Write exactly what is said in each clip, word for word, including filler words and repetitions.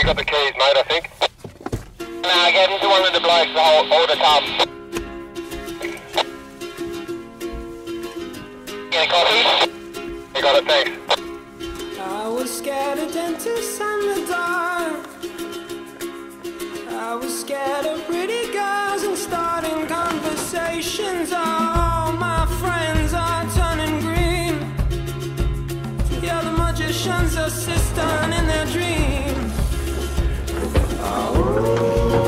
you got the keys, mate, I think. Nah, I gave him to one of the blokes to hold, hold the top. Any coffee? You got it, thanks. I was scared of dentists and the dark. I was scared of pretty girls and starting conversations. All my friends are turning green. Yeah, the magician's assistant in their dreams. Oh.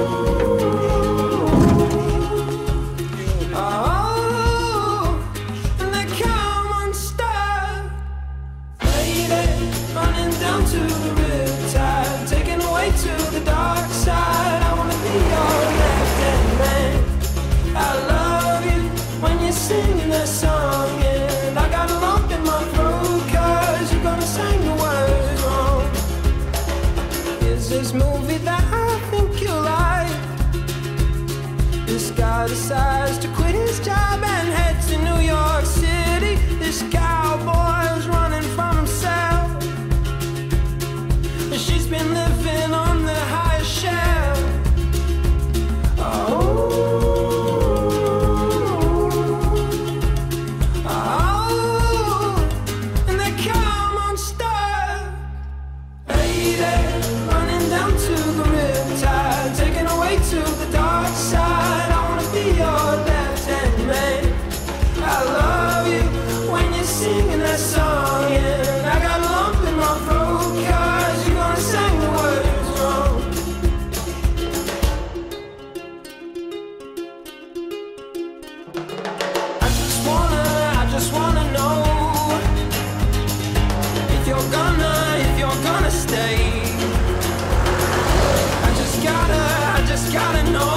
Down to the riptide, taken away to the dark side. I wanna be your left-hand man. I love you when you're singing that song, and I got a lump in my throat 'cause you're gonna sing the words wrong. Here's this movie that I think you'll like. This guy decides to quit his job and head to New York City. This cowboy's running from himself. She's been living on the highest shelf. Oh, oh, and they come unstuck. Lady, running down to the riptide, taken away to the dark side. I wanna be your left-hand man. I love you when you're singing that song, and I got a lump in my throat 'cause you're gonna sing the words wrong. I just wanna, I just wanna know if you're gonna, if you're gonna stay. I just gotta, I just gotta know.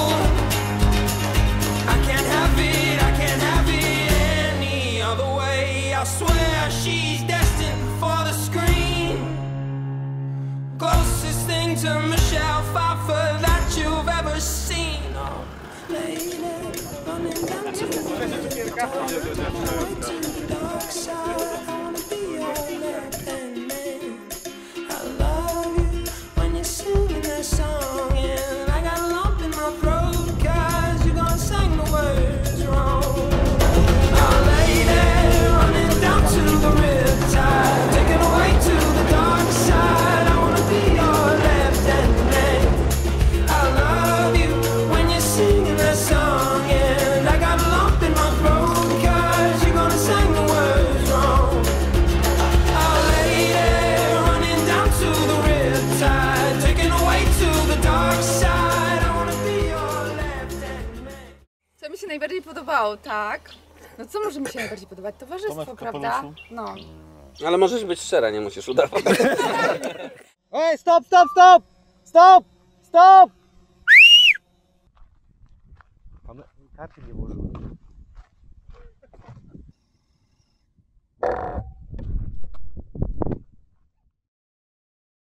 I can't have it, I can't have it any other way. I swear she's destined for the screen. Closest thing to Michelle Pfeiffer that you've ever seen. Oh, lady, running down to the dark side. I wanna be your left-hand man. I love you when you're singing that song, and I got a lump in my throat 'cause you're gonna sing the words wrong. Oh, lady, running down to the riptide, taken away to the dark side. I wanna be your left-hand man. I love you when you're singing that song, and I got a lump in my throat 'cause you're gonna sing the words wrong. Oh, lady, running down to the riptide, taken away to the dark side. I wanna be your left-hand man. Co mi się najbardziej podobało, tak? No co może mi się najbardziej podobać? Towarzystwo, prawda? No. Ale możesz być szczera, nie musisz udawać. Ej, stop, stop, stop! Stop! Stop! Karty nie było.